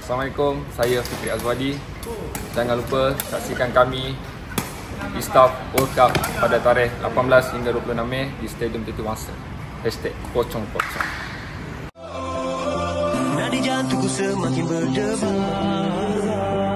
Assalamualaikum, saya Fikri Azwadi. Jangan lupa saksikan kami di Staff World Cup pada tarikh 18 hingga 26 Mei di Stadium Titi Wangsa. #pocong-pocong. Nadi jantungku semakin berdebar.